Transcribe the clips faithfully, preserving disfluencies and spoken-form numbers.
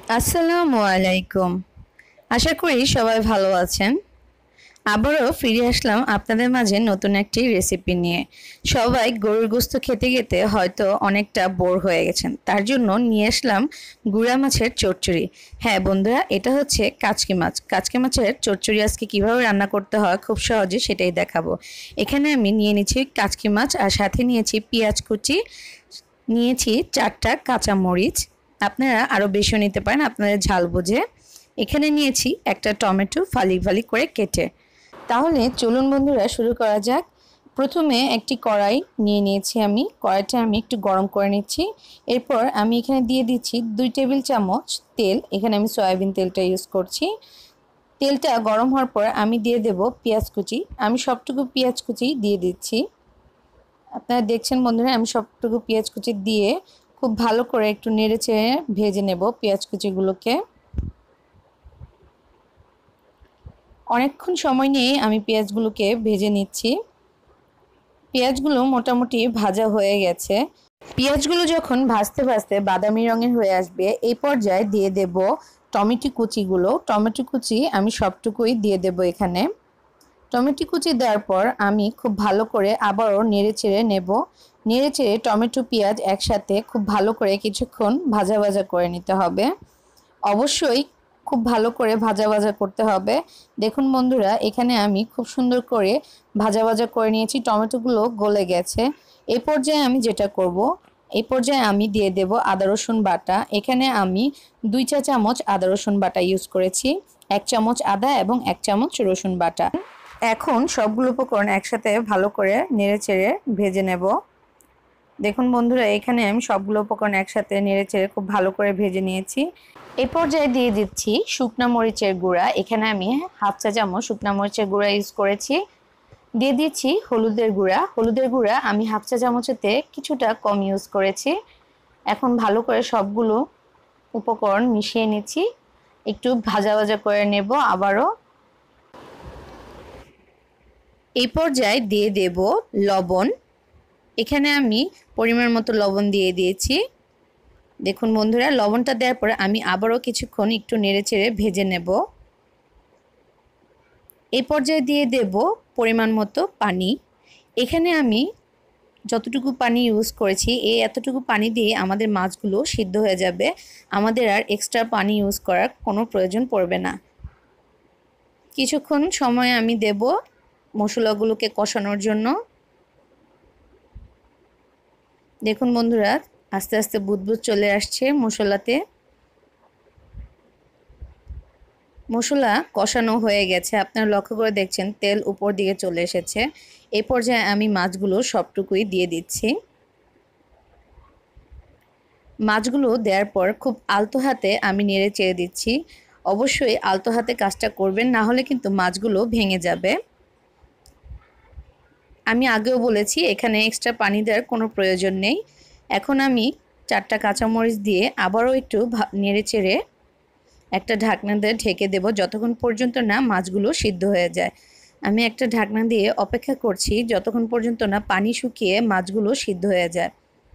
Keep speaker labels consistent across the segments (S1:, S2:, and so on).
S1: আসসালামু আলাইকুম। আশা করি সবাই ভালো আছেন। আবারও ফিরে আসলাম আপনাদের মাঝে নতুন একটি রেসিপি নিয়ে। সবাই গরুর গোশত খেতে খেতে হয়তো অনেকটা বোর হয়ে গেছেন, তার জন্য নিয়ে আসলাম গুড়া মাছের চচ্চড়ি। হ্যাঁ বন্ধুরা, এটা হচ্ছে কাচকি মাছ। কাচকি মাছের চচ্চড়ি আজকে কীভাবে রান্না করতে হয় খুব সহজে সেটাই দেখাবো। এখানে আমি নিয়ে নিচ্ছি কাচকি মাছ, আর সাথে নিয়েছি পেঁয়াজ কুচি, নিয়েছি চারটা কাঁচামরিচ। আপনারা আরও বেশিও নিতে পারেন আপনাদের ঝাল বুঝে। এখানে নিয়েছি একটা টমেটো ফালি ফালি করে কেটে। তাহলে চলুন বন্ধুরা শুরু করা যাক। প্রথমে একটি কড়াই নিয়ে নিয়েছি আমি। কড়াইটা আমি একটু গরম করে নিচ্ছি। এরপর আমি এখানে দিয়ে দিচ্ছি দুই টেবিল চামচ তেল। এখানে আমি সয়াবিন তেলটা ইউজ করছি। তেলটা গরম হওয়ার পর আমি দিয়ে দেব পেঁয়াজ কুচি। আমি সবটুকু পেঁয়াজ কুচি দিয়ে দিচ্ছি। আপনারা দেখছেন বন্ধুরা, আমি সবটুকু পেঁয়াজ কুচি দিয়ে খুব ভালো করে একটু নেড়ে চেড়ে ভেজে নেব পেঁয়াজ কুচিগুলোকে। অনেকক্ষণ সময় নিয়ে আমি পেঁয়াজগুলোকে ভেজে নিচ্ছি। পেঁয়াজগুলো মোটামুটি ভাজা হয়ে গেছে। পেঁয়াজগুলো যখন ভাজতে ভাজতে বাদামি রঙের হয়ে আসবে, এই পর্যায়ে দিয়ে দেব টমেটো কুচিগুলো। টমেটো কুচি আমি সবটুকুই দিয়ে দেব এখানে। টমেটো কুচি দেওয়ার পর আমি খুব ভালো করে আবারও নেড়ে চেড়ে নেব। নেড়ে চেড়ে টমেটো পেঁয়াজ একসাথে খুব ভালো করে কিছুক্ষণ ভাজা ভাজা করে নিতে হবে। অবশ্যই খুব ভালো করে ভাজা ভাজা করতে হবে। দেখুন বন্ধুরা, এখানে আমি খুব সুন্দর করে ভাজা ভাজা করে নিয়েছি, টমেটোগুলো গলে গেছে। এই পর্যায়ে আমি যেটা করব, এই পর্যায়ে আমি দিয়ে দেব আদা রসুন বাটা। এখানে আমি দুই চা চামচ আদা রসুন বাটা ইউজ করেছি, এক চামচ আদা এবং এক চামচ রসুন বাটা। এখন সবগুলো উপকরণ একসাথে ভালো করে নেড়ে চেড়ে ভেজে নেব। দেখুন বন্ধুরা, এখানে আমি সবগুলো উপকরণ একসাথে নেড়ে চেড়ে খুব ভালো করে ভেজে নিয়েছি। এই পর্যায়ে দিয়ে দিচ্ছি শুকনা মরিচের গুঁড়া। এখানে আমি হাফ চা চামচ শুকনা মরিচের গুঁড়া ইউজ করেছি। দিয়ে দিচ্ছি হলুদের গুঁড়া। হলুদের গুঁড়া আমি হাফ চা চামচেতে কিছুটা কম ইউজ করেছি। এখন ভালো করে সবগুলো উপকরণ মিশিয়ে নিচ্ছি, একটু ভাজা ভাজা করে নেব আবারও। এই পর্যায়ে দিয়ে দেব লবণ। এখানে আমি পরিমাণ মতো লবণ দিয়ে দিয়েছি। দেখুন বন্ধুরা, লবণটা দেওয়ার পরে আমি আবারও কিছুক্ষণ একটু নেড়েচেড়ে ভেজে নেব। এই পর্যায়ে দিয়ে দেব পরিমাণ মতো পানি। এখানে আমি যতটুকু পানি ইউজ করেছি, এই এতটুকু পানি দিয়ে আমাদের মাছগুলো সিদ্ধ হয়ে যাবে। আমাদের আর এক্সট্রা পানি ইউজ করার কোনো প্রয়োজন পড়বে না। কিছুক্ষণ সময় আমি দেব মশলাগুলোকে কষানোর জন্য। দেখুন বন্ধুরা, আস্তে আস্তে বুদবুদ চলে আসছে মশলাতে। মশলা কষানো হয়ে গেছে, আপনারা লক্ষ্য করে দেখছেন তেল উপর দিকে চলে এসেছে। এই পর্যায়ে আমি মাছগুলো সবটুকুই দিয়ে দিচ্ছি। মাছগুলো দেওয়ার পর খুব আলতো হাতে আমি নেড়ে চেড়ে দিচ্ছি। অবশ্যই আলতো হাতে কাজটা করবেন, না হলে কিন্তু মাছগুলো ভেঙে যাবে। আমি আগেও বলেছি এখানে এক্সট্রা পানি দেওয়ার কোনো প্রয়োজন নেই। এখন আমি চারটা কাঁচামরিচ দিয়ে আবারও একটু নেড়ে চেড়ে একটা ঢাকনা দিয়ে ঢেকে দেব যতক্ষণ পর্যন্ত না মাছগুলো সিদ্ধ হয়ে যায়। আমি একটা ঢাকনা দিয়ে অপেক্ষা করছি যতক্ষণ পর্যন্ত না পানি শুকিয়ে মাছগুলো সিদ্ধ হয়ে যায়।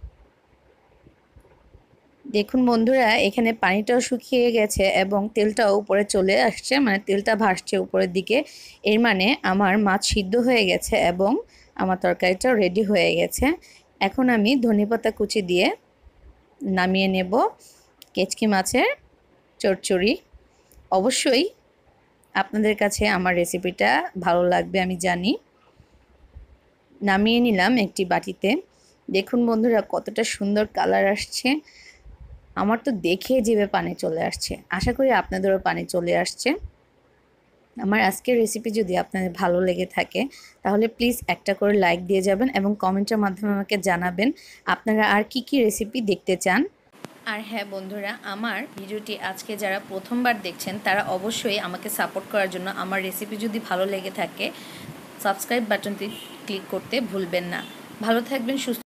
S1: দেখুন বন্ধুরা, এখানে পানিটাও শুকিয়ে গেছে এবং তেলটাও উপরে চলে আসছে, মানে তেলটা ভাসছে উপরের দিকে। এর মানে আমার মাছ সিদ্ধ হয়ে গেছে এবং আমার তরকারিটাও রেডি হয়ে গেছে। এখন আমি ধনেপাতা কুচি দিয়ে নামিয়ে নেব কেচকি মাছের চচ্চড়ি। অবশ্যই আপনাদের কাছে আমার রেসিপিটা ভালো লাগবে আমি জানি। নামিয়ে নিলাম একটি বাটিতে। দেখুন বন্ধুরা, কতটা সুন্দর কালার আসছে। আমার তো দেখে জিভে পানি চলে আসছে। আশা করি আপনাদেরও পানি চলে আসছে। আমার আজকের রেসিপি যদি আপনাদের ভালো লেগে থাকে তাহলে প্লিজ একটা করে লাইক দিয়ে যাবেন এবং কমেন্টের মাধ্যমে আমাকে জানাবেন আপনারা আর কি কি রেসিপি দেখতে চান। আর হ্যাঁ বন্ধুরা, আমার ভিডিওটি আজকে যারা প্রথমবার দেখছেন তারা অবশ্যই আমাকে সাপোর্ট করার জন্য আমার রেসিপি যদি ভালো লেগে থাকে সাবস্ক্রাইব বাটনটি ক্লিক করতে ভুলবেন না। ভালো থাকবেন, সুস্থ